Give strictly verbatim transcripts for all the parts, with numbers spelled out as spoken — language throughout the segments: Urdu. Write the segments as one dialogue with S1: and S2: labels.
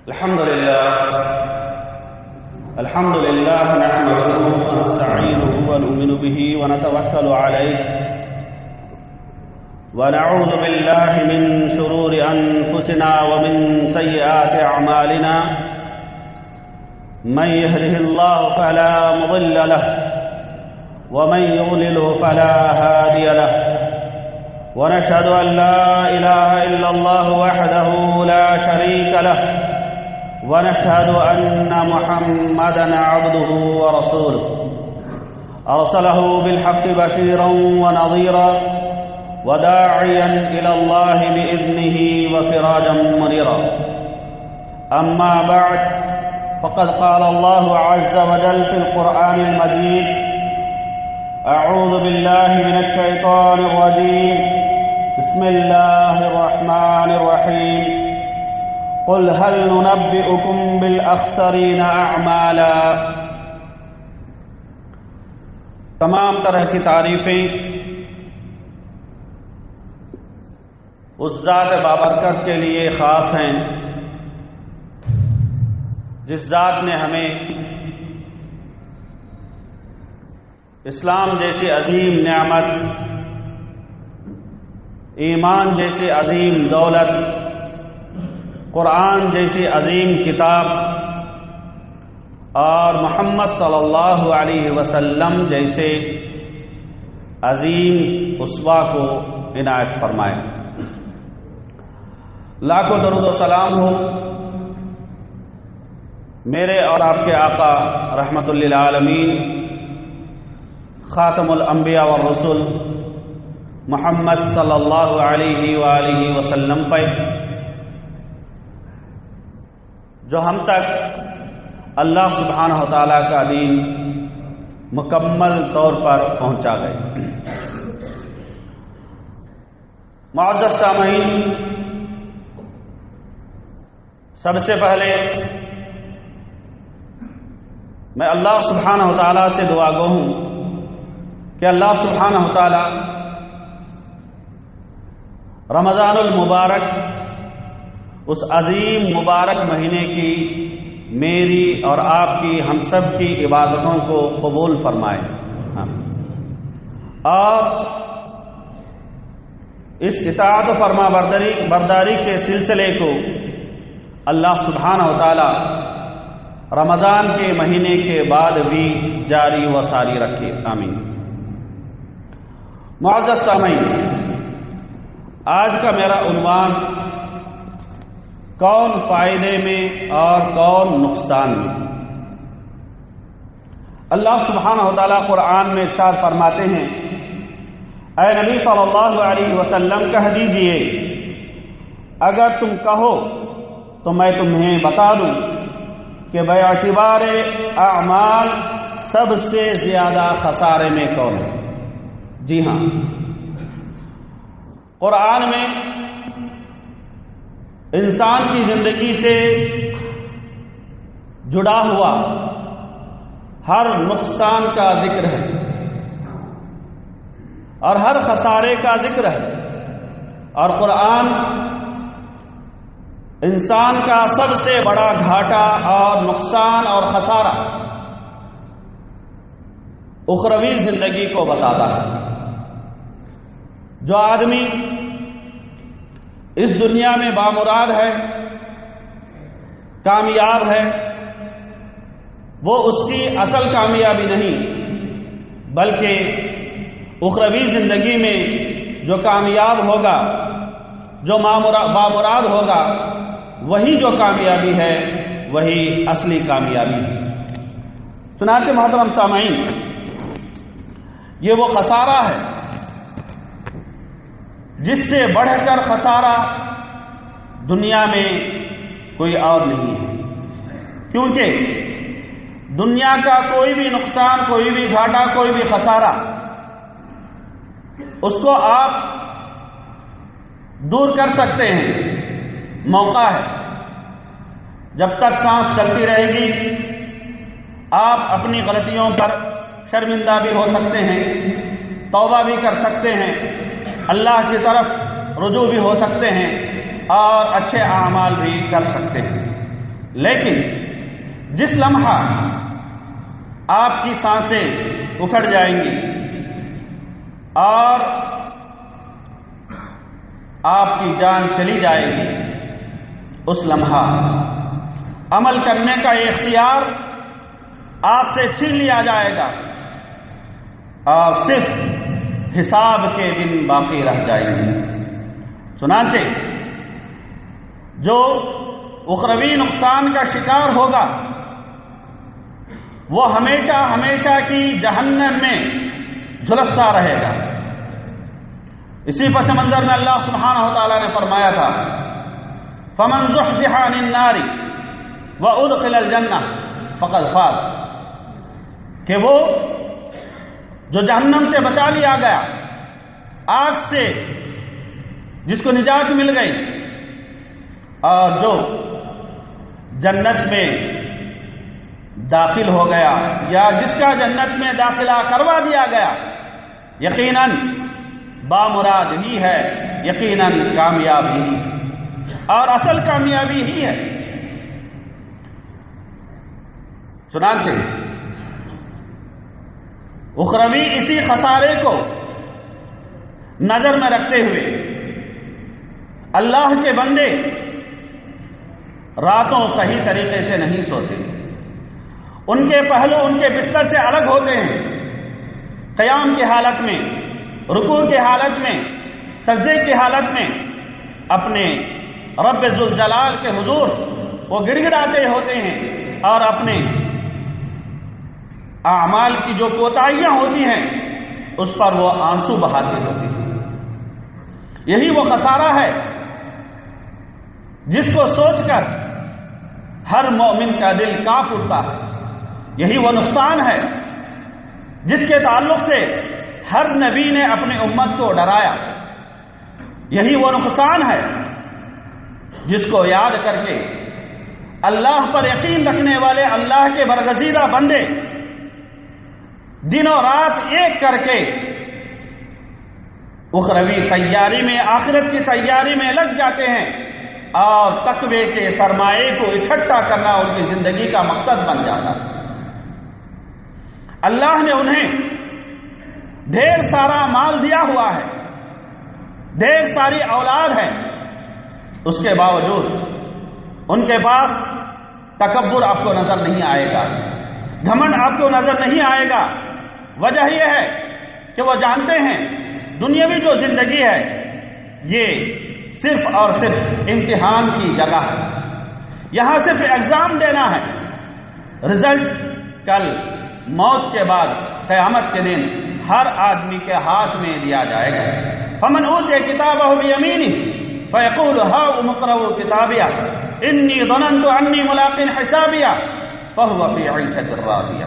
S1: الحمد لله الحمد لله نحمده ونستعينه ونؤمن به ونتوكل عليه ونعوذ بالله من شرور أنفسنا ومن سيئات أعمالنا من يهده الله فلا مضل له ومن يضلله فلا هادي له ونشهد أن لا إله إلا الله وحده لا شريك له ونشهد أن محمدًا عبده ورسوله أرسله بالحق بشيرًا ونظيرًا وداعيًا إلى الله بإذنه وسراجًا منيرًا أما بعد فقد قال الله عز وجل في القرآن المجيد أعوذ بالله من الشيطان الرجيم بسم الله الرحمن الرحيم قل هل ننبئكم بالأخسرين أعمالا تمام طرح کی تعریفیں اس ذات بابرکت کے لیے خاص ہیں جس ذات نے ہمیں اسلام جیسی عظیم نعمت، ایمان جیسی عظیم دولت، قرآن جیسی عظیم کتاب اور محمد صلی اللہ علیہ وسلم جیسے عظیم اسوہ کو عنایت فرمائے۔ لاکھوں درود و سلام ہو میرے اور آپ کے آقا رحمت للعالمین خاتم الانبیاء والرسل محمد صلی اللہ علیہ وآلہ وسلم پر، جو ہم تک اللہ سبحانہ و تعالیٰ کا دین مکمل طور پر پہنچا گئے۔ معزز سامعین، سب سے پہلے میں اللہ سبحانہ و تعالیٰ سے دعا گو ہوں کہ اللہ سبحانہ و تعالیٰ رمضان المبارک اس عظیم مبارک مہینے کی میری اور آپ کی ہم سب کی عبادتوں کو قبول فرمائے اور اس اطاعت و فرما برداری برداری کے سلسلے کو اللہ سبحانہ و تعالی رمضان کے مہینے کے بعد بھی جاری و ساری رکھے، آمین۔ معزز سامعین، آج کا میرا عنوان کون فائدے میں اور کون نقصان میں۔ اللہ سبحانہ و تعالیٰ قرآن میں ارشاد فرماتے ہیں، اے نبی صلی اللہ علیہ وسلم کہہ دیجئے اگر تم کہو تو میں تمہیں بتا دوں کہ باعتبار اعمال سب سے زیادہ خسارے میں کون ہے۔ جی ہاں، قرآن میں انسان کی زندگی سے جڑا ہوا ہر نقصان کا ذکر ہے اور ہر خسارے کا ذکر ہے، اور قرآن انسان کا سب سے بڑا گھاٹا اور نقصان اور خسارہ اخروی زندگی کو بتاتا ہے۔ جو آدمی اس دنیا میں بامراد ہے، کامیاب ہے، وہ اس کی اصل کامیابی نہیں بلکہ اخروی زندگی میں جو کامیاب ہوگا، جو بامراد ہوگا، وہی جو کامیابی ہے وہی اصلی کامیابی ہے۔ چنانچہ محترم سامعین، یہ وہ خسارہ ہے جس سے بڑھ کر خسارہ دنیا میں کوئی اور نہیں ہے، کیونکہ دنیا کا کوئی بھی نقصان، کوئی بھی گھاٹا، کوئی بھی خسارہ اس کو آپ دور کر سکتے ہیں، موقع ہے۔ جب تک سانس چلتی رہے گی آپ اپنی غلطیوں پر شرمندہ بھی ہو سکتے ہیں، توبہ بھی کر سکتے ہیں، اللہ کی طرف رجوع بھی ہو سکتے ہیں اور اچھے اعمال بھی کر سکتے ہیں۔ لیکن جس لمحہ آپ کی سانسیں اکھڑ جائیں گی اور آپ کی جان چلی جائے گی، اس لمحہ عمل کرنے کا اختیار آپ سے چھین لیا جائے گا اور صرف حساب کے دن باقی رہ جائیں گے۔ چنانچہ جو اخروی نقصان کا شکار ہوگا وہ ہمیشہ ہمیشہ کی جہنم میں جھلستا رہے گا۔ اسی پس منظر میں اللہ سبحانہ و تعالیٰ نے فرمایا تھا فَمَنْ زُحْزِحَ عَنِ النَّارِ وَأُدْخِلَ الْجَنَّةَ فَقَدْ فَازَ، کہ وہ جو جہنم سے بچا لیا گیا، آگ سے جس کو نجات مل گئی، اور جو جنت میں داخل ہو گیا یا جس کا جنت میں داخلہ کروا دیا گیا، یقیناً بامراد ہی ہے، یقیناً کامیابی اور اصل کامیابی ہی ہے۔ چنانچہ اخروی اسی خسارے کو نظر میں رکھتے ہوئے اللہ کے بندے راتوں صحیح طریقے سے نہیں سوتے، ان کے پہلو ان کے بستر سے الگ ہوتے ہیں، قیام کی حالت میں، رکوع کی حالت میں، سجدے کی حالت میں اپنے رب ذوالجلال کے حضور وہ گڑ گڑاتے ہوتے ہیں اور اپنے اعمال کی جو کوتاہیاں ہوتی ہیں اس پر وہ آنسو بہاتے ہوتے ہیں۔ یہی وہ خسارہ ہے جس کو سوچ کر ہر مومن کا دل کانپ اٹھتا ہے، یہی وہ نقصان ہے جس کے تعلق سے ہر نبی نے اپنی امت کو ڈرایا، یہی وہ نقصان ہے جس کو یاد کر کے اللہ پر یقین رکھنے والے اللہ کے برگزیدہ بندے دن و رات ایک کر کے اخروی تیاری میں، آخرت کی تیاری میں لگ جاتے ہیں اور تقوی کے سرمایے کو اکٹھا کرنا ان کی زندگی کا مقصد بن جاتا ہے۔ اللہ نے انہیں ڈھیر سارا مال دیا ہوا ہے، ڈھیر ساری اولاد ہے، اس کے باوجود ان کے پاس تکبر آپ کو نظر نہیں آئے گا، گھمنڈ آپ کو نظر نہیں آئے گا۔ وجہ یہ ہے کہ وہ جانتے ہیں دنیاوی جو زندگی ہے یہ صرف اور صرف امتحان کی جگہ ہے، یہاں صرف ایگزام دینا ہے، رزلٹ کل موت کے بعد قیامت کے دن ہر آدمی کے ہاتھ میں دیا جائے گا۔ فمن اوتی کتابہ بیمینہ فیقول ہاؤم اقرؤوا کتابیہ انی ظننت انی ملاق حسابیہ فہو فی عیشۃ راضیہ،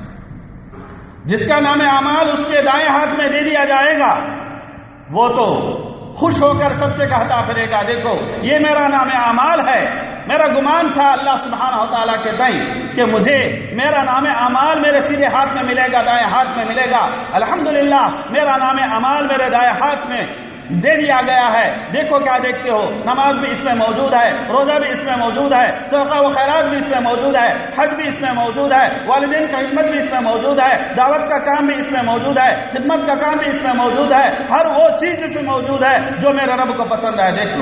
S1: جس کا نام اعمال اس کے دائیں ہاتھ میں دے دیا جائے گا وہ تو خوش ہو کر سب سے کہتا پھرے گا دیکھو یہ میرا نام اعمال ہے، میرا گمان تھا اللہ سبحانہ و تعالیٰ کے دائیں کہ مجھے میرا نام اعمال میرے سیدھے ہاتھ میں ملے گا، دائیں ہاتھ میں ملے گا، الحمدللہ میرا نام اعمال میرے دائیں ہاتھ میں دے دیا گیا ہے۔ دیکھو کیا دیکھتے ہو، نماز بھی اس میں موجود ہے، روزہ بھی اس میں موجود ہے، صدقہ و خیرات بھی اس میں موجود ہے، حج بھی اس میں موجود ہے، والدین کی خدمت بھی اس میں موجود ہے، دعوت کا کام بھی اس میں موجود ہے، خدمت کا کام بھی اس میں موجود ہے، ہر وہ چیز اس میں موجود ہے جو میرے رب کو پسند ہے، دیکھ لو۔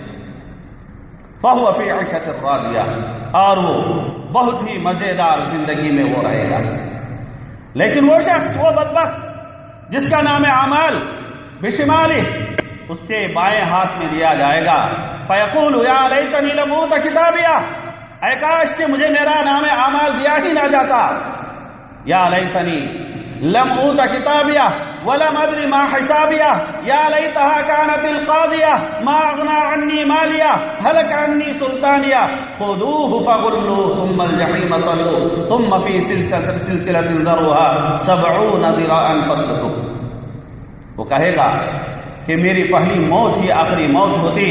S1: فَهُوَ فِي عِيشَةٍ رَاضِيَةٍ، اور وہ بہت ہی مزیدار زندگی میں وہ رہے گا۔ لیکن وہ شخص، وہ بدبخت جس کا نام اعمال بشمالہ اس کے بائیں ہاتھ میں دیا جائے گا، فیقول یا لیتنی لم اوت کتابیہ، اے کاش کہ مجھے میرا نام اعمال دیا ہی نہ جاتا، یا لیتنی لم اوت کتابیہ ولم ادر ما حسابیہ یا لیتہا کانت القاضیہ ما اغنی عنی مالیہ ہلک عنی سلطانیہ خذوہ فغلوہ ثم الجحیم صلوہ ثم فی سلسلۃ ذرعها سبعون ذراعا فاسلکوہ۔ وہ کہے گا کہ میری پہلی موت ہی آخری موت ہوتی،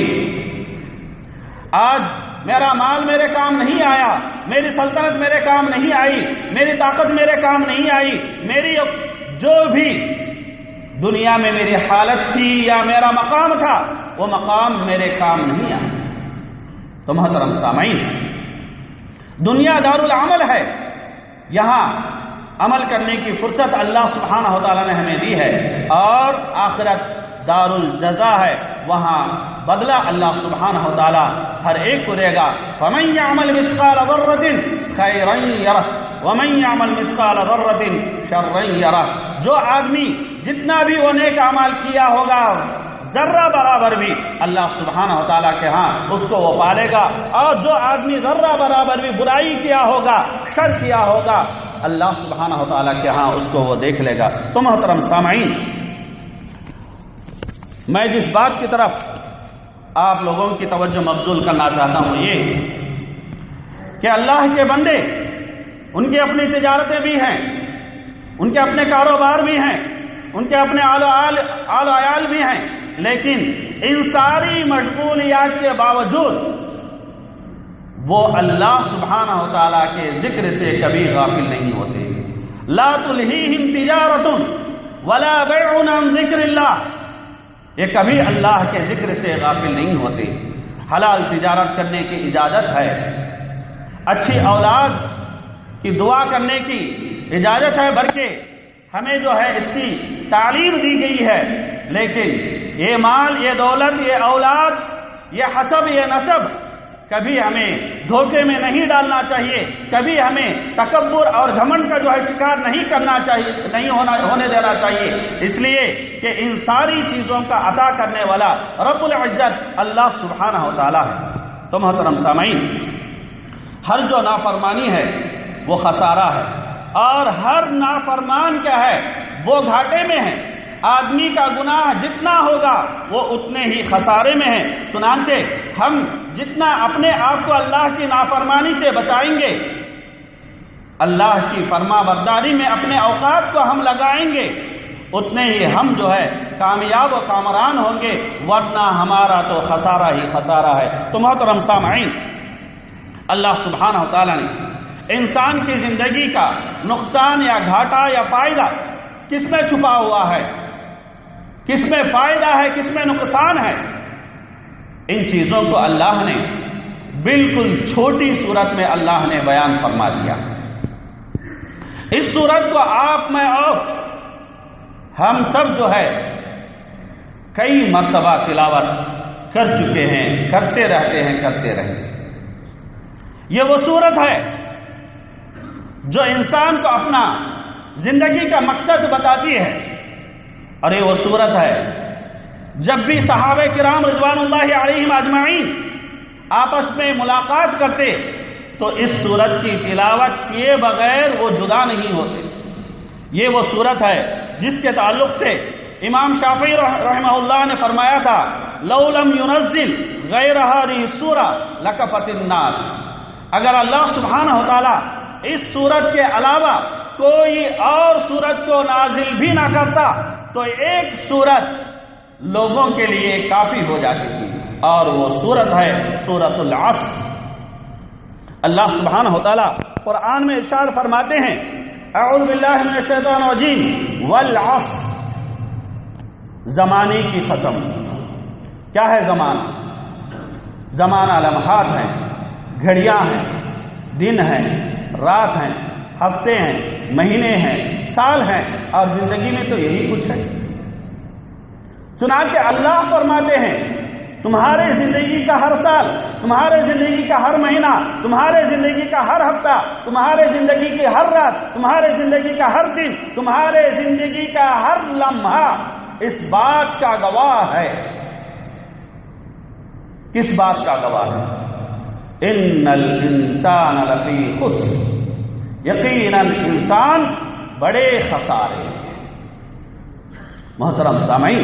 S1: آج میرا مال میرے کام نہیں آیا، میری سلطنت میرے کام نہیں آئی، میری طاقت میرے کام نہیں آئی، میری جو بھی دنیا میں میری حالت تھی یا میرا مقام تھا وہ مقام میرے کام نہیں آیا۔ تو محترم سامعین، دنیا دار العمل ہے، یہاں عمل کرنے کی فرصت اللہ سبحانہ و تعالیٰ نے ہمیں دی ہے، اور آخرت دار الجزا ہے، وہاں بدلہ اللہ سبحانہ و تعالیٰ ہر ایک کو دے گا۔ فَمَن يَعْمَلْ مِثْقَالَ ذَرَّةٍ خَيْرًا يَرَهُ وَمَن يَعْمَلْ مِثْقَالَ ذَرَّةٍ شَرًّا يَرَهُ، جو آدمی جتنا بھی وہ نیک اعمال کیا ہوگا ذرہ برابر بھی اللہ سبحانہ و تعالیٰ کے ہاں اس کو وہ پالے گا، اور جو آدمی ذرہ برابر بھی برائی کیا ہوگا، شر کیا ہوگا، اللہ سبحانہ و تعالیٰ کے ہاں اس کو وہ دیکھ لے گا۔ تو محترم سامعین، میں جس بات کی طرف آپ لوگوں کی توجہ مبذول کرنا چاہتا ہوں یہ کہ اللہ کے بندے، ان کی اپنی تجارتیں بھی ہیں، ان کے اپنے کاروبار بھی ہیں، ان کے اپنے آل و عیال بھی ہیں، لیکن ان ساری مشغولیات کے باوجود وہ اللہ سبحانہ و تعالیٰ کے ذکر سے کبھی غافل نہیں ہوتے۔ لا تلہیہم تجارۃ ولا بیع عن ذکر اللہ، یہ کبھی اللہ کے ذکر سے غافل نہیں ہوتے۔ حلال تجارت کرنے کی اجازت ہے، اچھی اولاد کی دعا کرنے کی اجازت ہے، بلکہ ہمیں جو ہے اس کی تعلیم دی گئی ہے، لیکن یہ مال، یہ دولت، یہ اولاد، یہ حسب، یہ نسب کبھی ہمیں دھوکے میں نہیں ڈالنا چاہیے، کبھی ہمیں تکبر اور گھمنڈ کا جو ہے شکار نہیں کرنا چاہیے، نہیں ہونا ہونے دینا چاہیے، اس لیے کہ ان ساری چیزوں کا عطا کرنے والا رب العزت اللہ سبحانہ و تعالیٰ ہے۔ تو محترم سامعین، ہر جو نافرمانی ہے وہ خسارہ ہے، اور ہر نافرمان کیا ہے وہ گھاٹے میں ہے۔ آدمی کا گناہ جتنا ہوگا وہ اتنے ہی خسارے میں ہے۔ چنانچہ ہم جتنا اپنے آپ کو اللہ کی نافرمانی سے بچائیں گے، اللہ کی فرما برداری میں اپنے اوقات کو ہم لگائیں گے، اتنے ہی ہم جو ہے کامیاب و کامران ہوں گے، ورنہ ہمارا تو خسارہ ہی خسارہ ہے۔ تو محترم سامعین، اللہ سبحانہ و تعالیٰ نے انسان کی زندگی کا نقصان یا گھاٹا یا فائدہ کس میں چھپا ہوا ہے، کس میں فائدہ ہے، کس میں نقصان ہے، ان چیزوں کو اللہ نے بالکل چھوٹی صورت میں اللہ نے بیان فرما دیا۔ اس صورت کو آپ میں اور ہم سب جو ہے کئی مرتبہ تلاوت کر چکے ہیں، کرتے رہتے ہیں کرتے رہے یہ وہ صورت ہے جو انسان کو اپنا زندگی کا مقصد بتاتی ہے، اور یہ وہ صورت ہے جب بھی صحابہ کرام رضوان اللہ علیہم اجمعین آپس میں ملاقات کرتے تو اس صورت کی تلاوت کیے بغیر وہ جدا نہیں ہوتے۔ یہ وہ صورت ہے جس کے تعلق سے امام شافعی رحمہ اللہ نے فرمایا تھا، لَوْ لَمْ يُنَزِّلْ غَيْرَ هَذِهِ السُّورَةِ لَكَفَتِ النَّاسِ، اگر اللہ سبحانہ و تعالیٰ اس صورت کے علاوہ کوئی اور صورت کو نازل بھی نہ کرتا تو ایک صورت لوگوں کے لیے کافی ہو جاتی تھی، اور وہ صورت ہے سورۃ العصر۔ اللہ سبحانہ و تعالیٰ قرآن میں ارشاد فرماتے ہیں، اعوذ باللہ من الشیطان الرجیم، والعصر، زمانے کی قسم۔ کیا ہے زمانہ؟ زمانہ لمحات ہیں، گھڑیاں ہیں، دن ہیں، رات ہیں، ہفتے ہیں، مہینے ہیں، سال ہیں، اور زندگی میں تو یہی کچھ ہے۔ چنانچہ اللہ فرماتے ہیں تمہارے زندگی کا ہر سال، تمہارے زندگی کا ہر مہینہ، تمہارے زندگی کا ہر ہفتہ، تمہارے زندگی کی ہر رات، تمہارے زندگی کا ہر دن، تمہارے زندگی کا ہر لمحہ اس بات کا گواہ ہے۔ کس بات کا گواہ ہے؟ ان الانسان لفی خسر، یقیناً انسان بڑے خسارے۔ محترم سامعین،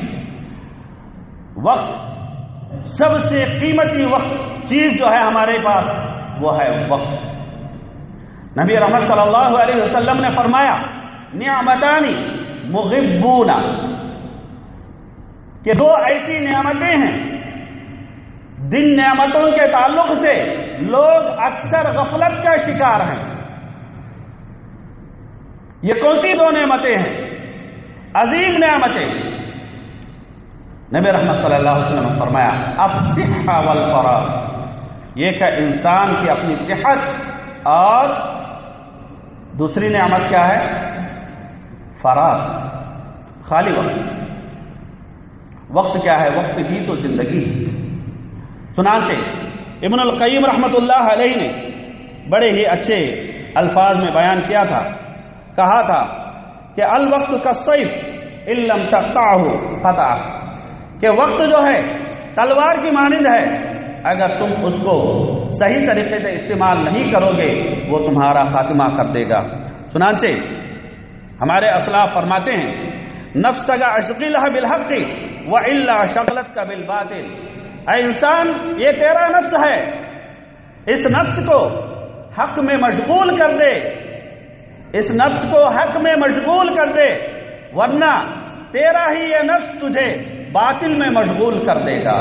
S1: وقت سب سے قیمتی وقت چیز جو ہے ہمارے پاس وہ ہے وقت۔ نبی رحمت صلی اللہ علیہ وسلم نے فرمایا، نعمتانی مغبون، کہ دو ایسی نعمتیں ہیں جن نعمتوں کے تعلق سے لوگ اکثر غفلت کا شکار ہیں۔ یہ کون سی دو نعمتیں ہیں؟ عظیم نعمتیں۔ نبی رحمت صلی اللہ علیہ وسلم نے فرمایا، الصحہ والفراغ، یہ کہ انسان کی اپنی صحت اور دوسری نعمت کیا ہے؟ فراغ، خالی وقت۔ وقت کیا ہے؟ وقت ہی تو زندگی۔ چنانچہ ابن القیم رحمۃ اللہ علیہ نے بڑے ہی اچھے الفاظ میں بیان کیا تھا، کہا تھا کہ الوقت کالسیف ان لم تقطعہ قطعک، کہ وقت جو ہے تلوار کی مانند ہے، اگر تم اس کو صحیح طریقے سے استعمال نہیں کرو گے وہ تمہارا خاتمہ کر دے گا۔ چنانچہ ہمارے اسلاف فرماتے ہیں نفسک اشغلہ بالحق والا شغلتک بالباطل، اے انسان یہ تیرا نفس ہے، اس نفس کو حق میں مشغول کر دے، اس نفس کو حق میں مشغول کر دے، ورنہ تیرا ہی یہ نفس تجھے باطل میں مشغول کر دے گا۔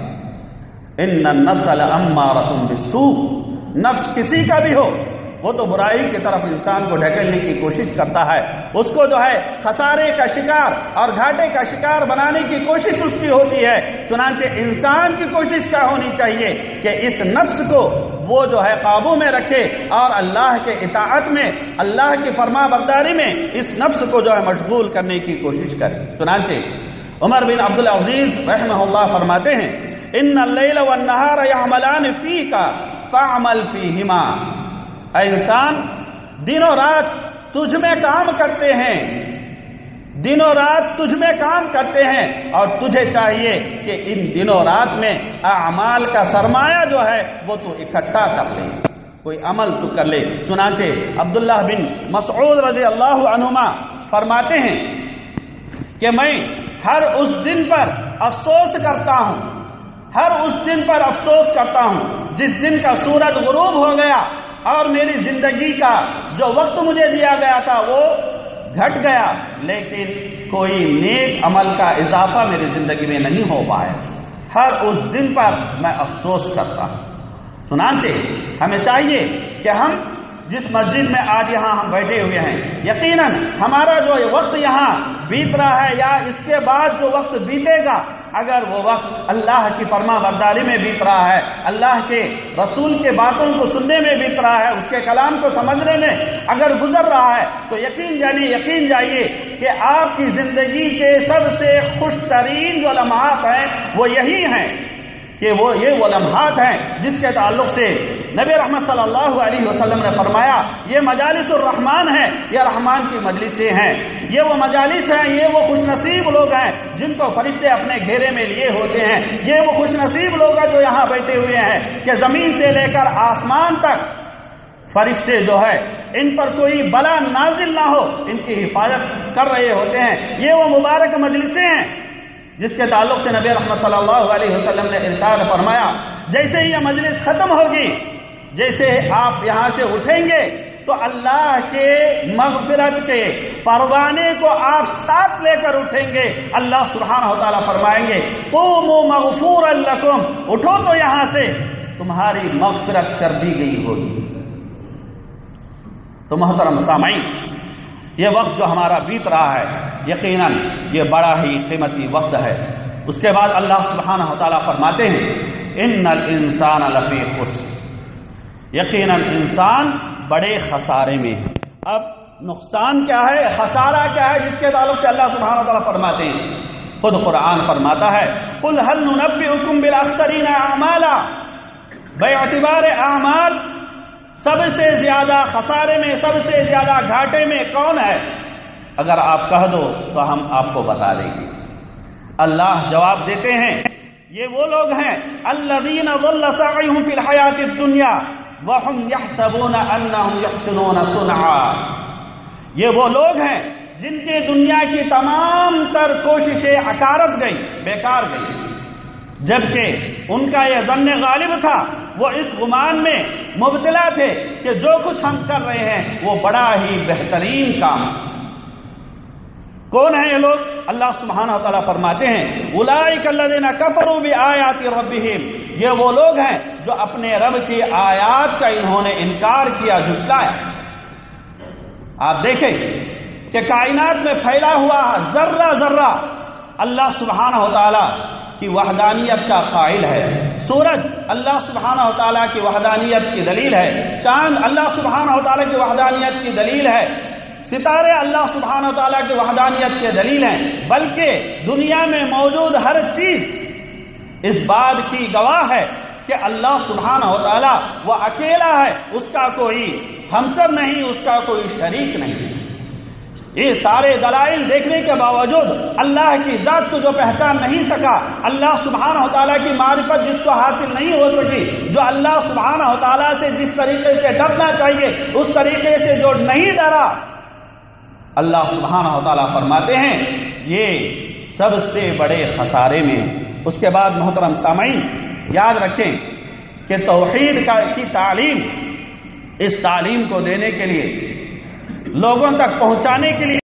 S1: ان النفس لامارۃ بالسوء، نفس کسی کا بھی ہو وہ تو برائی کی طرف انسان کو ڈھکیلنے کی کوشش کرتا ہے، اس کو جو ہے خسارے کا شکار اور گھاٹے کا شکار بنانے کی کوشش اس کی ہوتی ہے۔ چنانچہ انسان کی کوشش کیا ہونی چاہیے کہ اس نفس کو وہ جو ہے قابو میں رکھے اور اللہ کے اطاعت میں، اللہ کی فرما برداری میں اس نفس کو جو ہے مشغول کرنے کی کوشش کرے۔ چنانچہ عمر بن عبد العزیز رحمہ اللہ فرماتے ہیں ان اللیل والنہار یعملان فیک فاعمل فیہما، اے انسان دن و رات تجھ میں کام کرتے ہیں، دن و رات تجھ میں کام کرتے ہیں، اور تجھے چاہیے کہ ان دن و رات میں اعمال کا سرمایہ جو ہے وہ تو اکٹھا کر لے، کوئی عمل تو کر لے۔ چنانچہ عبداللہ بن مسعود رضی اللہ عنہما فرماتے ہیں کہ میں ہر اس دن پر افسوس کرتا ہوں، ہر اس دن پر افسوس کرتا ہوں جس دن کا سورج غروب ہو گیا اور میری زندگی کا جو وقت مجھے دیا گیا تھا وہ گھٹ گیا، لیکن کوئی نیک عمل کا اضافہ میری زندگی میں نہیں ہو پایا، ہر اس دن پر میں افسوس کرتا ہوں۔ چنانچہ ہمیں چاہیے کہ ہم جس مسجد میں آج یہاں ہم بیٹھے ہوئے ہیں، یقیناً ہمارا جو وقت یہاں بیت رہا ہے یا اس کے بعد جو وقت بیتے گا، اگر وہ وقت اللہ کی فرما برداری میں بیت رہا ہے، اللہ کے رسول کے باتوں کو سننے میں بیت رہا ہے، اس کے کلام کو سمجھنے میں اگر گزر رہا ہے، تو یقین جانیے یقین جائیے کہ آپ کی زندگی کے سب سے خوش ترین جو لمحات ہیں وہ یہی ہیں، کہ وہ یہ وہ لمحات ہیں جس کے تعلق سے نبی رحمت صلی اللہ علیہ وسلم نے فرمایا یہ مجالس الرحمن ہیں، یہ رحمان کی مجلسیں ہیں، یہ وہ مجالس ہیں، یہ وہ خوش نصیب لوگ ہیں جن کو فرشتے اپنے گھیرے میں لیے ہوتے ہیں، یہ وہ خوش نصیب لوگ ہیں جو یہاں بیٹھے ہوئے ہیں کہ زمین سے لے کر آسمان تک فرشتے جو ہے ان پر کوئی بلا نازل نہ ہو ان کی حفاظت کر رہے ہوتے ہیں۔ یہ وہ مبارک مجلسیں ہیں جس کے تعلق سے نبی رحمت صلی اللہ علیہ وسلم نے ارشاد فرمایا جیسے ہی یہ مجلس ختم ہوگی، جیسے آپ یہاں سے اٹھیں گے تو اللہ کے مغفرت کے پروانے کو آپ ساتھ لے کر اٹھیں گے۔ اللہ سبحانہ و تعالیٰ فرمائیں گے قوموا مغفورا لکم، اٹھو تو یہاں سے تمہاری مغفرت کر دی گئی ہوگی۔ تو محترم سامعین، یہ وقت جو ہمارا بیت رہا ہے یقیناً یہ بڑا ہی قیمتی وقت ہے۔ اس کے بعد اللہ سبحانہ و تعالیٰ فرماتے ہیں ان الانسان لفی خسر، یقیناً انسان بڑے خسارے میں ہے۔ اب نقصان کیا ہے، خسارہ کیا ہے، جس کے تعلق سے اللہ سبحانہ و تعالیٰ فرماتے ہیں، خود قرآن فرماتا ہے قل هل ننبئکم بالاخسرین اعمالا، بے اعتبار اعمال سب سے زیادہ خسارے میں، سب سے زیادہ گھاٹے میں کون ہے؟ اگر آپ کہہ دو تو ہم آپ کو بتا دیں گے۔ اللہ جواب دیتے ہیں یہ وہ لوگ ہیں الذین ضل سعیہم فی الحیاۃ الدنیا وہم یحسبون انہم یحسنون صنعا، یہ وہ لوگ ہیں جن کی دنیا کی تمام تر کوششیں عکارت گئی، بیکار گئی، جبکہ ان کا یہ ظن غالب تھا، وہ اس گمان میں مبتلا تھے کہ جو کچھ ہم کر رہے ہیں وہ بڑا ہی بہترین کام۔ کون ہیں یہ لوگ؟ اللہ سبحانہ و تعالیٰ فرماتے ہیں اولئک الذین کفروا بآیات ربہم، یہ وہ لوگ ہیں جو اپنے رب کی آیات کا انہوں نے انکار کیا، جھٹلایا۔ آپ دیکھیں کہ کائنات میں پھیلا ہوا ذرہ ذرہ اللہ سبحانہ و تعالیٰ کی وحدانیت کا قائل ہے، سورج اللہ سبحانہ و تعالیٰ کی وحدانیت کی دلیل ہے، چاند اللہ سبحانہ و تعالیٰ کی وحدانیت کی دلیل ہے، ستارے اللہ سبحانہ و تعالیٰ کی وحدانیت کے دلیل ہیں، بلکہ دنیا میں موجود ہر چیز اس بات کی گواہ ہے کہ اللہ سبحانہ و تعالیٰ وہ اکیلا ہے، اس کا کوئی ہمسر نہیں، اس کا کوئی شریک نہیں۔ یہ سارے دلائل دیکھنے کے باوجود اللہ کی ذات کو جو پہچان نہیں سکا، اللہ سبحانہ و تعالیٰ کی معرفت جس کو حاصل نہیں ہو سکی، جو اللہ سبحانہ و تعالیٰ سے جس طریقے سے ڈرنا چاہیے اس طریقے سے جو نہیں ڈرا، اللہ سبحانہ و تعالیٰ فرماتے ہیں یہ سب سے بڑے خسارے میں۔ اس کے بعد محترم سامعین یاد رکھیں کہ توحید کا کی تعلیم، اس تعلیم کو دینے کے لیے، لوگوں تک پہنچانے کے لیے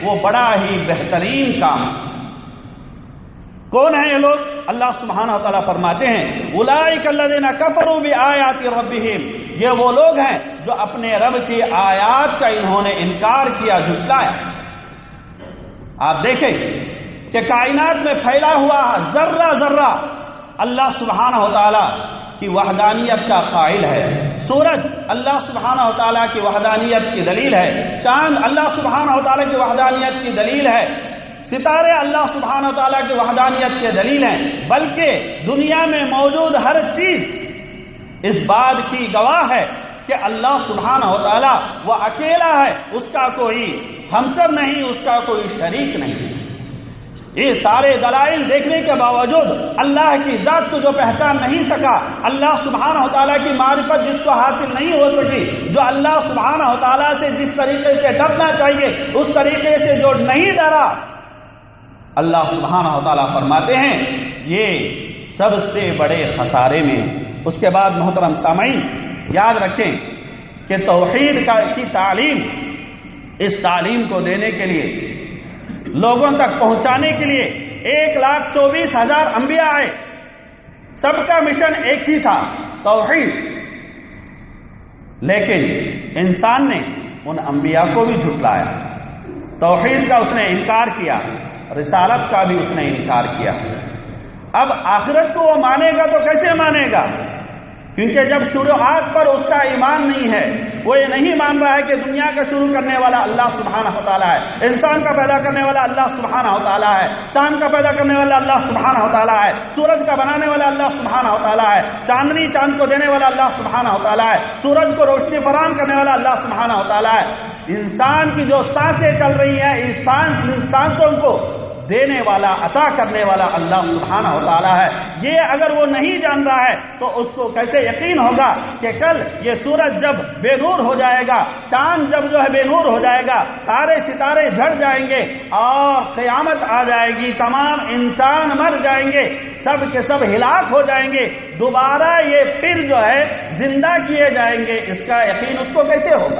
S1: وہ بڑا ہی بہترین کام۔ کون ہیں یہ لوگ؟ اللہ سبحانہ و تعالیٰ فرماتے ہیں اولئک الذین کفروا بآیات ربہم، یہ وہ لوگ ہیں جو اپنے رب کی آیات کا انہوں نے انکار کیا، جھٹلایا۔ آپ دیکھیں کہ کائنات میں پھیلا ہوا ذرہ ذرہ اللہ سبحانہ و تعالیٰ کی وحدانیت کا قائل ہے۔ سورج اللہ سبحانہ و تعالیٰ کی وحدانیت کی دلیل ہے، چاند اللہ سبحانہ و تعالیٰ کی وحدانیت کی دلیل ہے، ستارے اللہ سبحانہ و تعالیٰ کی وحدانیت کے دلیل ہیں، بلکہ دنیا میں موجود ہر چیز اس بات کی گواہ ہے کہ اللہ سبحانہ و تعالیٰ وہ اکیلا ہے، اس کا کوئی ہمسر نہیں، اس کا کوئی شریک نہیں۔ یہ سارے دلائل دیکھنے کے باوجود اللہ کی ذات کو جو پہچان نہیں سکا، اللہ سبحانہ و تعالیٰ کی معرفت جس کو حاصل نہیں ہو سکی، جو اللہ سبحانہ و تعالیٰ سے جس طریقے سے ڈرنا چاہیے اس طریقے سے جو نہیں ڈرا، اللہ سبحانہ و تعالیٰ فرماتے ہیں یہ سب سے بڑے خسارے میں۔ اس کے بعد محترم سامعین یاد رکھیں کہ توحید کی تعلیم، اس تعلیم کو دینے کے لیے، لوگوں تک پہنچانے کے لیے ایک لاکھ چوبیس ہزار انبیاء آئے، سب کا مشن ایک ہی تھا، توحید۔ لیکن انسان نے ان انبیاء کو بھی جھٹلایا، توحید کا اس نے انکار کیا، رسالت کا بھی اس نے انکار کیا۔ اب آخرت کو وہ مانے گا تو کیسے مانے گا؟ کیونکہ جب شروعات پر اس کا ایمان نہیں ہے، وہ یہ نہیں مان رہا ہے کہ دنیا کا شروع کرنے والا اللہ سبحانہ و تعالیٰ ہے، انسان کا پیدا کرنے والا اللہ سبحانہ و تعالیٰ ہے، چاند کا پیدا کرنے والا اللہ سبحانہ و تعالیٰ ہے، سورج کا بنانے والا اللہ سبحانہ و تعالیٰ ہے، چاندنی چاند کو دینے والا اللہ سبحانہ و تعالیٰ ہے، سورج کو روشنی فراہم کرنے والا اللہ سبحانہ و تعالیٰ ہے، انسان کی جو سانسیں چل رہی ہیں ان سانسوں کو دینے والا، عطا کرنے والا اللہ سبحانہ و تعالیٰ ہے۔ یہ اگر وہ نہیں جان رہا ہے تو اس کو کیسے یقین ہوگا کہ کل یہ سورج جب بے نور ہو جائے گا، چاند جب جو ہے بے نور ہو جائے گا، سارے ستارے جھڑ جائیں گے اور قیامت آ جائے گی، تمام انسان مر جائیں گے، سب کے سب ہلاک ہو جائیں گے، دوبارہ یہ پھر جو ہے زندہ کیے جائیں گے، اس کا یقین اس کو کیسے ہوگا؟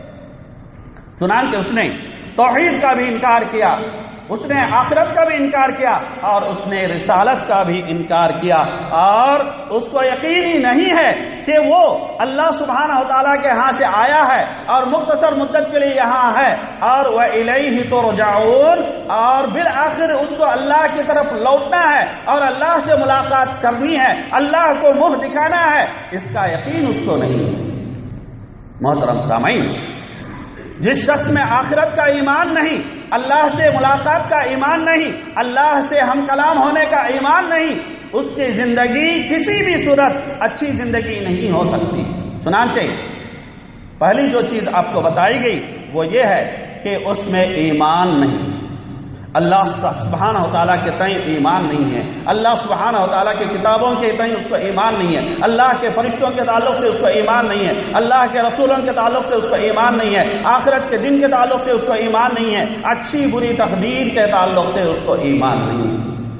S1: چنانچہ اس نے توحید کا بھی انکار کیا، اس نے آخرت کا بھی انکار کیا اور اس نے رسالت کا بھی انکار کیا، اور اس کو یقین ہی نہیں ہے کہ وہ اللہ سبحانہ و تعالیٰ کے ہاں سے آیا ہے اور مختصر مدت کے لیے یہاں ہے، اور وَإِلَيْهِ تُرْجَعُونَ، اور بالآخر اس کو اللہ کی طرف لوٹنا ہے اور اللہ سے ملاقات کرنی ہے، اللہ کو منہ دکھانا ہے، اس کا یقین اس کو نہیں ہے۔ محترم سامعین، جس شخص میں آخرت کا ایمان نہیں، اللہ سے ملاقات کا ایمان نہیں، اللہ سے ہم کلام ہونے کا ایمان نہیں، اس کی زندگی کسی بھی صورت اچھی زندگی نہیں ہو سکتی۔ چنانچہ پہلی جو چیز آپ کو بتائی گئی وہ یہ ہے کہ اس میں ایمان نہیں، اللہ سبحانہ و تعالیٰ کے تئیں ایمان نہیں ہے، اللہ سبحانہ و تعالیٰ کی کتابوں کے تئیں اس کو ایمان نہیں ہے، اللہ کے فرشتوں کے تعلق سے اس کو ایمان نہیں ہے، اللہ کے رسولوں کے تعلق سے اس کو ایمان نہیں ہے، آخرت کے دن کے تعلق سے اس کو ایمان نہیں ہے، اچھی بری تقدیر کے تعلق سے اس کو ایمان نہیں ہے۔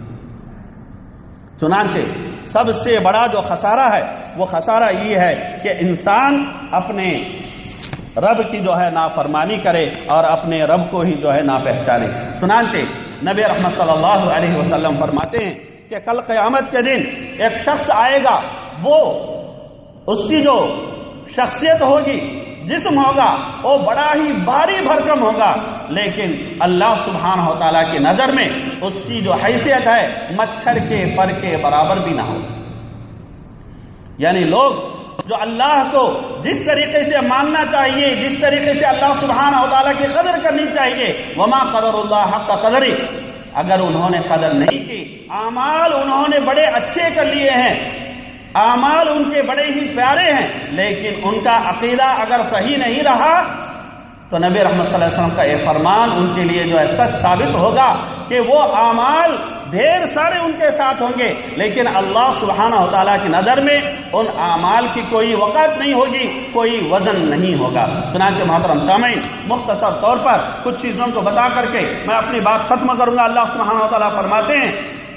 S1: چنانچہ سب سے بڑا جو خسارہ ہے وہ خسارہ یہ ہے کہ انسان اپنے رب کی جو ہے نافرمانی کرے اور اپنے رب کو ہی جو ہے نا پہچانے۔ چنانچہ نبی رحمت صلی اللہ علیہ وسلم فرماتے ہیں کہ کل قیامت کے دن ایک شخص آئے گا، وہ اس کی جو شخصیت ہوگی، جسم ہوگا، وہ بڑا ہی بھاری بھرکم ہوگا، لیکن اللہ سبحانہ و تعالیٰ کی نظر میں اس کی جو حیثیت ہے مچھر کے پر کے برابر بھی نہ ہو۔ یعنی لوگ جو اللہ کو جس طریقے سے ماننا چاہیے، جس طریقے سے اللہ سبحانہ و تعالیٰ کی قدر کرنی چاہیے، وما قدر اللہ حق قدری، اگر انہوں نے قدر نہیں کی، اعمال انہوں نے بڑے اچھے کر لیے ہیں، اعمال ان کے بڑے ہی پیارے ہیں، لیکن ان کا عقیدہ اگر صحیح نہیں رہا تو نبی رحمت صلی اللہ علیہ وسلم کا یہ فرمان ان کے لیے جو ہے سچ ثابت ہوگا کہ وہ اعمال ڈھیر سارے ان کے ساتھ ہوں گے، لیکن اللہ سبحانہ و تعالیٰ کی نظر میں ان اعمال کی کوئی وقت نہیں ہوگی، کوئی وزن نہیں ہوگا۔ چنانچہ محترم سامعین، مختصر طور پر کچھ چیزوں کو بتا کر کے میں اپنی بات ختم کروں گا۔ اللہ سبحانہ و تعالیٰ فرماتے ہیں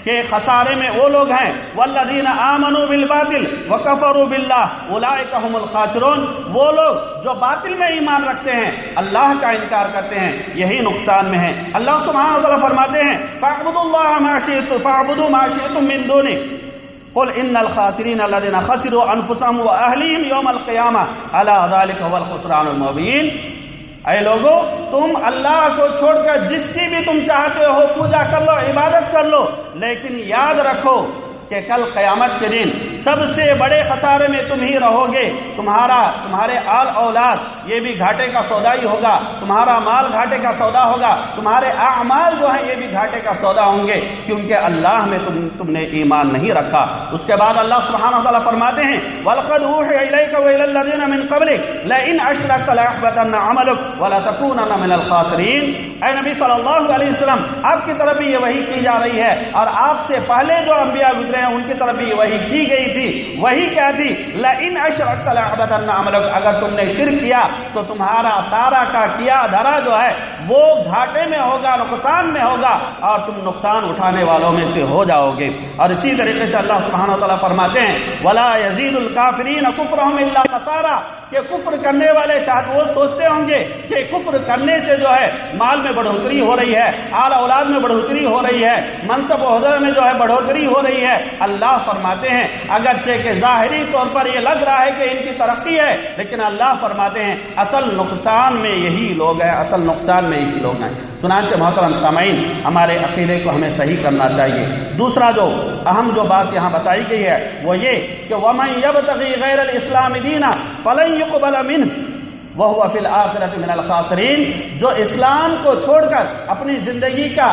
S1: کہ خسارے میں وہ لوگ ہیں والذین آمنوا بالباطل وکفروا باللہ اولئک هم الخاسرون، وہ لوگ جو باطل میں ایمان رکھتے ہیں، اللہ کا انکار کرتے ہیں، یہی نقصان میں ہیں۔ اللہ سبحانہ وتعالی فرماتے ہیں فاعبدوا اللہ ما شئتم فاعبدوا ما شئتم من دونہ قل ان الخاسرین الذین خسروا انفسهم واہلیہم یوم القیامہ الا ذلک هو الخسران المبین۔ اے لوگو، تم اللہ کو چھوڑ کر جس کی بھی تم چاہتے ہو پوجا کر لو، عبادت کر لو، لیکن یاد رکھو کہ کل قیامت کے دن سب سے بڑے خسارے میں تم ہی رہو گے۔ تمہارا تمہارے آل اولاد یہ بھی گھاٹے کا سودا ہی ہوگا، تمہارا مال گھاٹے کا سودا ہوگا، تمہارے اعمال جو ہیں یہ بھی گھاٹے کا سودا ہوں گے، کیونکہ اللہ میں تم تم نے ایمان نہیں رکھا۔ اس کے بعد اللہ سبحانہ وتعالی فرماتے ہیں وَلَقَدْ أُوحِيَ إِلَيْكَ وَإِلَى الَّذِينَ مِن قَبْلِكَ لَئِنْ أَشْرَكْتَ لَيَحْبَطَنَّ عَمَلُكَ وَلَتَكُونَنَّ مِنَ الْخَاسِرِينَ۔ اے نبی صلی اللہ علیہ وسلم، آپ کی طرف بھی یہ وحی کی جا رہی ہے، اور آپ سے پہلے جو انبیاء گزرے ہیں ان کی طرف بھی وحی کی گئی تھی۔ وحی کیا تھی؟ لَئِنْ أَشْرَكْتَ لَيَحْبَطَنَّ عَمَلُكَ، اگر تم نے شرک کیا تو تمہارا سارا کا کیا دھرا جو ہے وہ گھاٹے میں ہوگا، نقصان میں ہوگا، اور تم نقصان اٹھانے والوں میں سے ہو جاؤ گے۔ اور اسی طریقے سے اللہ سبحانہ وتعالی فرماتے ہیں وَلَا يَزِيدُ الْكَافِرِينَ كُفْرَهُمْ إِلَّا خَسَارًا، کہ کفر کرنے والے چاہتے وہ سوچتے ہوں گے کہ کفر کرنے سے جو ہے مال میں بڑھوتری ہو رہی ہے، آل اولاد میں بڑھوتری ہو رہی ہے، منصب و عہدے میں جو ہے بڑھوتری ہو رہی ہے۔ اللہ فرماتے ہیں اگرچہ کہ ظاہری طور پر یہ لگ رہا ہے کہ ان کی ترقی ہے، لیکن اللہ فرماتے ہیں اصل نقصان میں یہی لوگ ہیں، اصل نقصان میں یہی لوگ ہیں۔ چنانچہ محترم سامعین، ہمارے عقیدے کو ہمیں صحیح کرنا چاہیے۔ دوسرا جو اہم جو بات یہاں بتائی گئی ہے وہ یہ کہ وَمَن يَبْتَغِي غَيْرَ الْإِسْلَامِ دِينًا فَلَن يُقْبَلَ مِنْهُ وَهُوَ فِي الْآخِرَةِ مِنَ الْخَاسِرِينَ، جو اسلام کو چھوڑ کر اپنی زندگی کا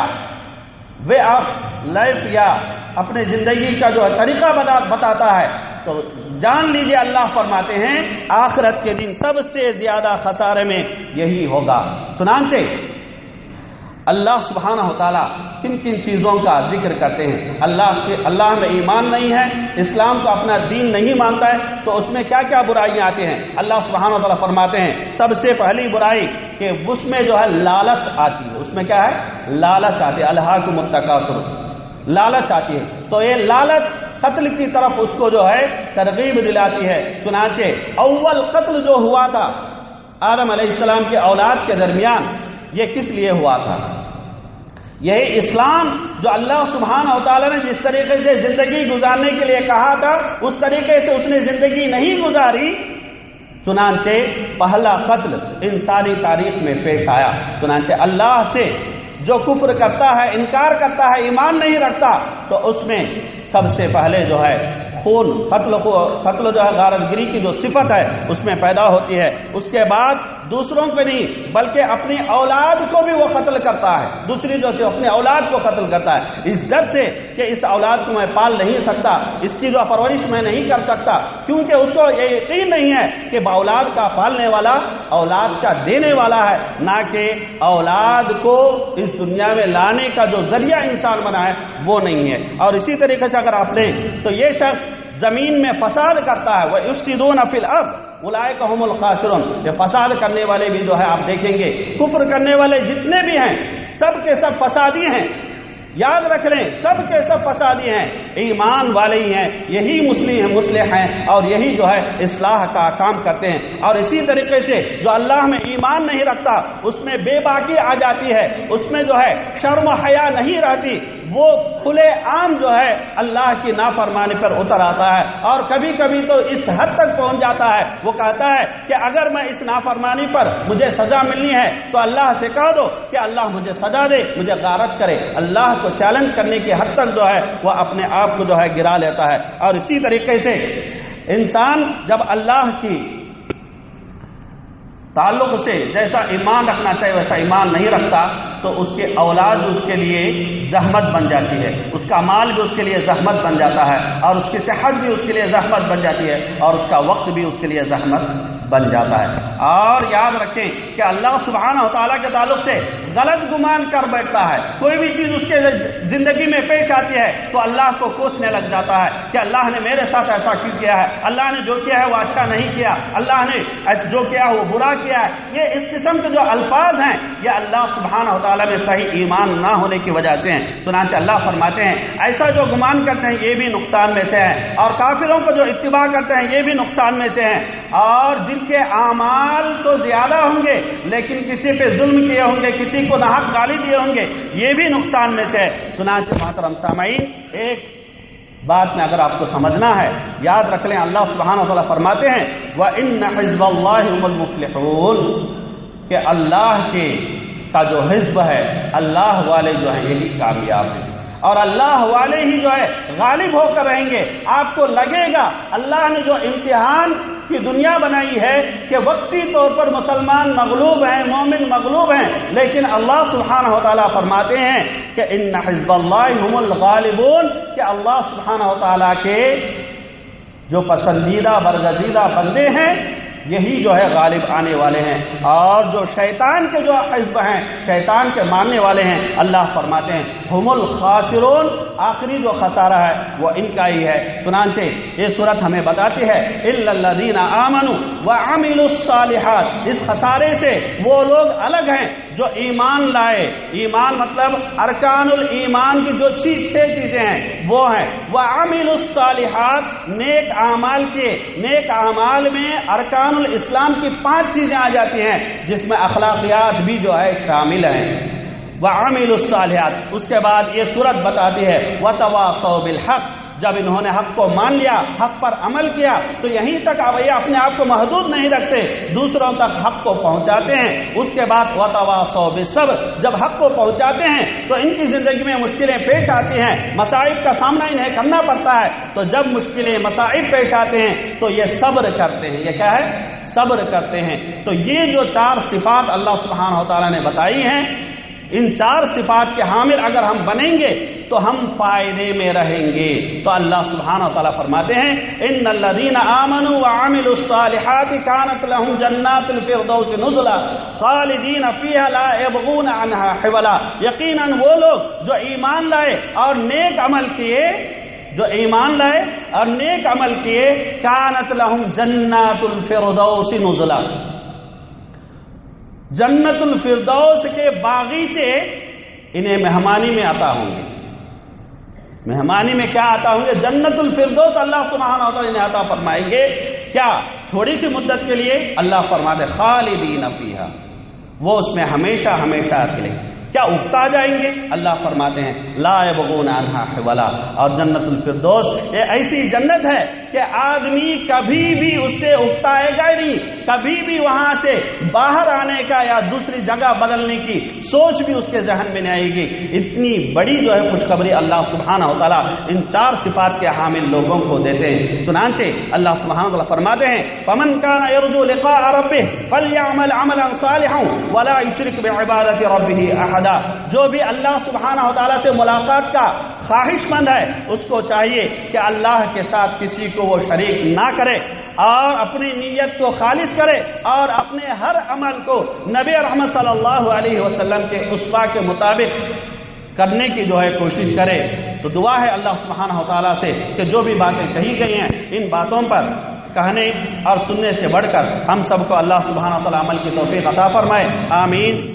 S1: وے آف لائف یا اپنے زندگی کا جو طریقہ بتاتا ہے تو جان لیجئے اللہ فرماتے ہیں آخرت کے دن سب سے زیادہ خسارے میں یہی ہوگا۔ چنانچہ اللہ سبحانہ وتعالی کن کن چیزوں کا ذکر کرتے ہیں؟ اللہ کے اللہ میں ایمان نہیں ہے، اسلام کو اپنا دین نہیں مانتا ہے، تو اس میں کیا کیا برائیاں آتی ہیں؟ اللہ سبحانہ وتعالی فرماتے ہیں سب سے پہلی برائی کہ اس میں جو ہے لالچ آتی ہے۔ اس میں کیا ہے؟ لالچ آتی ہے، الہاکم التکاثر، لالچ آتی ہے۔ تو یہ لالچ قتل کی طرف اس کو جو ہے ترغیب دلاتی ہے۔ چنانچہ اول قتل جو ہوا تھا آدم علیہ السلام کے اولاد کے درمیان، یہ کس لیے ہوا تھا؟ یہی اسلام جو اللہ سبحانہ وتعالی نے جس طریقے سے زندگی گزارنے کے لیے کہا تھا اس طریقے سے اس نے زندگی نہیں گزاری، چنانچہ پہلا قتل انسانی تاریخ میں پیش آیا۔ چنانچہ اللہ سے جو کفر کرتا ہے، انکار کرتا ہے، ایمان نہیں رکھتا، تو اس میں سب سے پہلے جو ہے خون، قتل قتل جو ہے غارت گری کی جو صفت ہے اس میں پیدا ہوتی ہے۔ اس کے بعد دوسروں کو نہیں بلکہ اپنی اولاد کو بھی وہ قتل کرتا ہے، دوسری جو اپنی اولاد کو قتل کرتا ہے، اس ڈر سے کہ اس اولاد کو میں پال نہیں سکتا، اس کی جو پرورش میں نہیں کر سکتا، کیونکہ اس کو یہ یقین نہیں ہے کہ اولاد کا پالنے والا اولاد کا دینے والا ہے، نہ کہ اولاد کو اس دنیا میں لانے کا جو ذریعہ انسان بنا ہے وہ نہیں ہے۔ اور اسی طریقے سے اگر آپ لیں تو یہ شخص زمین میں فساد کرتا ہے، وَيُفْسِدُونَ فِي الْأَرْضِ اولئک هم الخاسرون، یہ فساد کرنے والے بھی جو ہے آپ دیکھیں گے، کفر کرنے والے جتنے بھی ہیں سب کے سب فسادی ہیں، یاد رکھ لیں سب کے سب فسادی ہیں، ایمان والے ہی ہیں، یہی مسلم ہیں، مصلح ہیں، اور یہی جو ہے اصلاح کا کام کرتے ہیں۔ اور اسی طریقے سے جو اللہ میں ایمان نہیں رکھتا اس میں بے باکی آ جاتی ہے، اس میں جو ہے شرم و حیا نہیں رہتی، وہ کھلے عام جو ہے اللہ کی نافرمانی پر اتر آتا ہے، اور کبھی کبھی تو اس حد تک پہنچ جاتا ہے وہ کہتا ہے کہ اگر میں اس نافرمانی پر مجھے سزا ملنی ہے تو اللہ سے کہہ دو کہ اللہ مجھے سزا دے، مجھے غارت کرے، اللہ کو چیلنج کرنے کی حد تک جو ہے وہ اپنے آپ کو جو ہے گرا لیتا ہے۔ اور اسی طریقے سے انسان جب اللہ کی تعلق سے جیسا ایمان رکھنا چاہیے ویسا ایمان نہیں رکھتا تو اس کے اولاد اس کے لیے زحمت بن جاتی ہے، اس کا مال بھی اس کے لیے زحمت بن جاتا ہے، اور اس کی صحت بھی اس کے لیے زحمت بن جاتی ہے، اور اس کا وقت بھی اس کے لیے زحمت بن جاتا ہے۔ اور یاد رکھیں کہ اللہ سبحانہ و تعالیٰ کے تعلق سے غلط گمان کر بیٹھتا ہے، کوئی بھی چیز اس کے زندگی میں پیش آتی ہے تو اللہ کو کوسنے لگ جاتا ہے کہ اللہ نے میرے ساتھ ایسا کیوں کیا ہے، اللہ نے جو کیا ہے وہ اچھا نہیں کیا، اللہ نے جو کیا وہ برا کیا ہے۔ یہ اس قسم کے جو الفاظ ہیں یہ اللہ سبحانہ و تعالیٰ میں صحیح ایمان نہ ہونے کی وجہ سے ہیں۔ چنانچہ اللہ فرماتے ہیں ایسا جو گمان کرتے ہیں یہ بھی نقصان میں سے ہے، اور کافروں کو جو اتباع کرتے ہیں یہ بھی نقصان میں سے ہیں، اور جن کے اعمال تو زیادہ ہوں گے لیکن کسی پہ ظلم کیے ہوں گے، کسی کو ناحق گالی دیے ہوں گے، یہ بھی نقصان میں سے ہے۔ چنانچہ محترم سامعین، ایک بات میں اگر آپ کو سمجھنا ہے یاد رکھ لیں، اللہ سبحانہ و تعالیٰ فرماتے ہیں وَإِنَّ حِزْبَ اللَّهِ هُمُ الْمُفْلِحُونَ، کہ اللہ کے کا جو حزب ہے، اللہ والے جو ہیں یہی کامیاب ہیں، اور اللہ والے ہی جو ہے غالب ہو کر رہیں گے۔ آپ کو لگے گا اللہ نے جو امتحان کی دنیا بنائی ہے کہ وقتی طور پر مسلمان مغلوب ہیں، مومن مغلوب ہیں، لیکن اللہ سبحانہ و تعالیٰ فرماتے ہیں کہ ان حزب اللہ هم الغالبون، کہ اللہ سبحانہ و تعالیٰ کے جو پسندیدہ برگزیدہ بندے ہیں یہی جو ہے غالب آنے والے ہیں، اور جو شیطان کے جو حزب ہیں، شیطان کے ماننے والے ہیں، اللہ فرماتے ہیں ہم الخاسرون، آخری جو خسارہ ہے وہ ان کا ہی ہے۔ چنانچہ یہ صورت ہمیں بتاتی ہے الا الذین آمنوا وعملوا الصالحات، اس خسارے سے وہ لوگ الگ ہیں جو ایمان لائے۔ ایمان مطلب ارکان الایمان کی جو چھ چیزیں ہیں وہ ہیں وعملوا الصالحات، نیک اعمال کے، نیک اعمال میں ارکان الاسلام کی پانچ چیزیں آ جاتی ہیں جس میں اخلاقیات بھی جو ہے شامل ہیں۔ وَعَمِلُوا الصَّالِحَاتِ، اس کے بعد یہ صورت بتاتی ہے وَتَوَاصَوْا بِالْحَقِّ، جب انہوں نے حق کو مان لیا، حق پر عمل کیا تو یہیں تک اب یہ اپنے آپ کو محدود نہیں رکھتے، دوسروں تک حق کو پہنچاتے ہیں۔ اس کے بعد وَتَوَاصَوْا بِالصَّبْرِ، جب حق کو پہنچاتے ہیں تو ان کی زندگی میں مشکلیں پیش آتی ہیں، مصائب کا سامنا انہیں کرنا پڑتا ہے، تو جب مشکلیں مصائب پیش آتے ہیں تو یہ صبر کرتے ہیں۔ یہ کیا ہے؟ صبر کرتے ہیں۔ تو یہ جو چار صفات اللہ سبحانہ و تعالیٰ نے بتائی ہیں، ان چار صفات کے حامل اگر ہم بنیں گے تو ہم فائدے میں رہیں گے۔ تو اللہ سبحانہ و تعالیٰ فرماتے ہیں ان الذین آمنوا وعملوا الصالحات كانت لهم جنات الفردوس نزلا خالدین فیہا لا یبغون عنہا حولا، یقیناً وہ لوگ جو ایمان لائے اور نیک عمل کیے، جو ایمان لائے اور نیک عمل کیے، كانت لهم جنات الفردوس نزلا، جنت الفردوس کے باغیچے انہیں مہمانی میں عطا ہوں گے۔ مہمانی میں کیا عطا ہوں گے؟ جنت الفردوس اللہ سبحانہ و تعالیٰ انہیں عطا فرمائیں گے۔ کیا؟ تھوڑی سی مدت کے لیے؟ اللہ فرماتے خالدین فیہا، وہ اس میں ہمیشہ ہمیشہ رہیں گے۔ کیا اگتا جائیں گے؟ اللہ فرماتے ہیں لا یبغون عنہا حولا، اور جنت الفردوس یہ ایسی جنت ہے کہ آدمی کبھی بھی اس سے اگتائے گا نہیں، کبھی بھی وہاں سے باہر آنے کا یا دوسری جگہ بدلنے کی سوچ بھی اس کے ذہن میں نہیں آئے گی۔ اتنی بڑی جو ہے خوشخبری اللہ سبحانہ و تعالیٰ ان چار صفات کے حامل لوگوں کو دیتے ہیں۔ چنانچہ اللہ سبحانہ و تعالیٰ فرماتے ہیں فمن کان یرجو لقاء ربہ فلیعمل عملا صالحا ولا یشرک بعبادۃ ربہ احدا، جو بھی اللہ سبحانہ و تعالیٰ سے ملاقات کا خواہش مند ہے اس کو چاہیے کہ اللہ کے ساتھ کسی کو وہ شریک نہ کرے، اور اپنی نیت کو خالص کرے، اور اپنے ہر عمل کو نبی رحمت صلی اللہ علیہ وسلم کے اسوہ کے مطابق کرنے کی جو ہے کوشش کرے۔ تو دعا ہے اللہ سبحانہ و تعالیٰ سے کہ جو بھی باتیں کہی گئی ہیں ان باتوں پر کہنے اور سننے سے بڑھ کر ہم سب کو اللہ سبحانہ و تعالیٰ عمل کی توفیق عطا فرمائے، آمین۔